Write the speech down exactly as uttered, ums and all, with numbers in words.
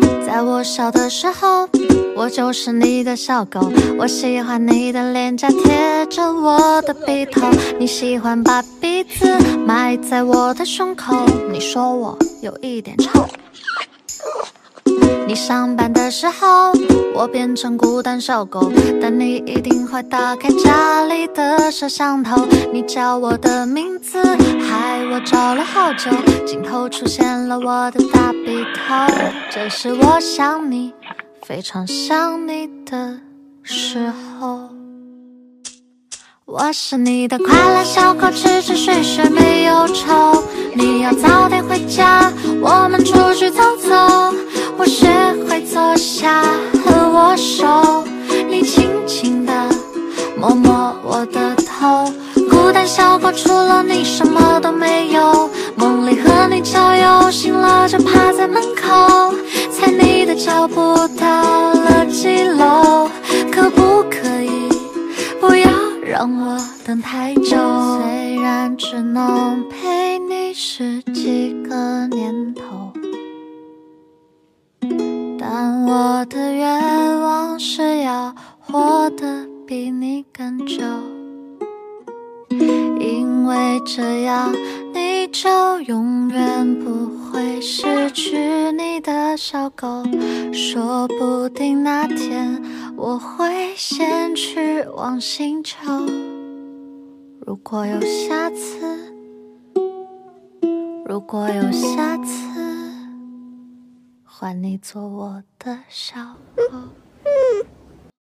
在我小的时候，我就是你的小狗，我喜欢你的脸颊贴着我的鼻头，你喜欢把鼻子埋在我的胸口，你说我有一点臭。你上班的时候，我变成孤单小狗，但你一定会打开家里的摄像头。你叫我的名字，害我找了好久，镜头出现了我的大鼻头。这是我想你，非常想你的时候。我是你的快乐小狗，吃吃睡睡没有愁。你要早点回家，我们出去走走。我学会坐下和握手，你轻轻地摸摸我的头。孤单小狗，除了你什么都没有。梦里和你郊游，醒了就趴在门口，猜你的脚步到了几楼。可不可以不要让我等太久？虽然只能陪你十几个年头，但我的愿望是要活得比你更久，因为这样你就永远不会失去你的小狗。说不定那天我会先去往星球，如果有下次，如果有下次，换你做我的小狗。